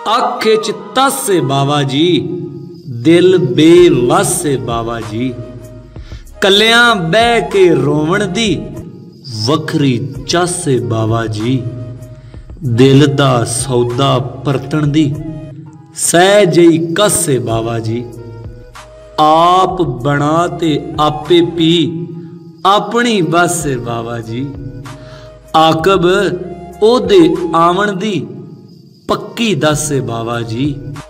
आखे च तस बाबा जी, दिल बेवस बाबा जी। कलियां बह के रोवण दी वखरी चस बाबा जी। दिल दा सौदा परतण दी सह जई कस बाबा जी। आप बना ते आपे पी अपनी बस बाबा जी। आकब ओदे आवन दी पक्की दस बाबा जी।